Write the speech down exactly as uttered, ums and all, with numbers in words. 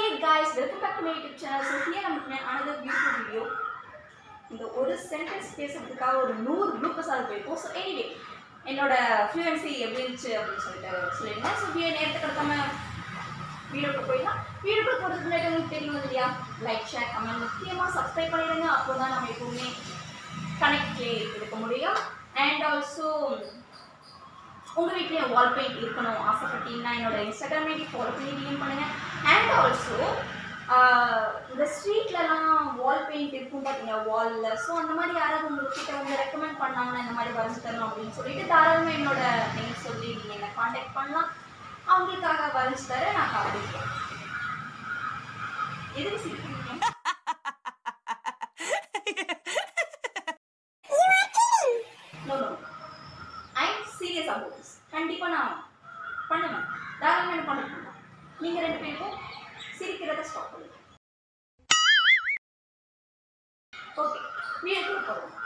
Hey guys, welcome back to my YouTube channel. So here I'm doing another beautiful video. இந்த ஒரு sentence பேசுறதுக்காக ஒரு நூறு bloopers ஆக போயிருக்கும். ஸோ எனிவே என்னோட ஃப்ளூயன்சி எப்படி இருந்துச்சு அப்படின்னு சொல்லிட்டு சொல்லியிருந்தேன். ஸோ வீடியோ நேரத்தை கிடக்காம வீடியோக்கு போயிடலாம். வீடியோக்கு போகிறதுக்கு முன்னாடி உங்களுக்கு தெரியும் இல்லையா, லைக் ஷேர் கமெண்ட் முக்கியமாக சப்ஸ்கிரைப் பண்ணிடுங்க. அப்போ தான் நம்ம எப்பவுமே கனெக்ட்லே இருக்க முடியும். அண்ட் ஆல்சோ உங்கள் வீட்லேயும் வால் பெயிண்ட் இருக்கணும் ஆசைப்பட்டீங்கன்னா என்னோட இன்ஸ்டாகிராம் ஐடி ஃபாலோ பண்ணி டிஎம் பண்ணுங்கள். அண்ட் ஆல்சோ இந்த ஸ்ட்ரீட்லலாம் வால் பெயிண்ட் இருக்கும் பார்த்தீங்க வாலில். ஸோ அந்த மாதிரி யாராவது உங்கள்கிட்ட வந்து ரெக்கமெண்ட் பண்ணாங்கன்னா இந்த மாதிரி வரைஞ்சி தரணும் அப்படின்னு சொல்லிட்டு தாராளமாக என்னோட நேம் சொல்லி நீங்கள் என்னை காண்டாக்ட் பண்ணலாம். அவங்களுக்காக வரைஞ்சி தர நான் காட்டிக்கிறேன். எதுக்கு சிரிக்கிறீங்க? No no I am serious about this. கண்டிப்பாக நான் பண்ணுவேன். தாராளமாக என்ன பண்ண நீங்கள் ரெண்டு பேருக்கும் சிரிக்கிறத ஸ்டாப் பண்ணுங்க. ஓகே, வீடியோக்குள்ள போகலாம்.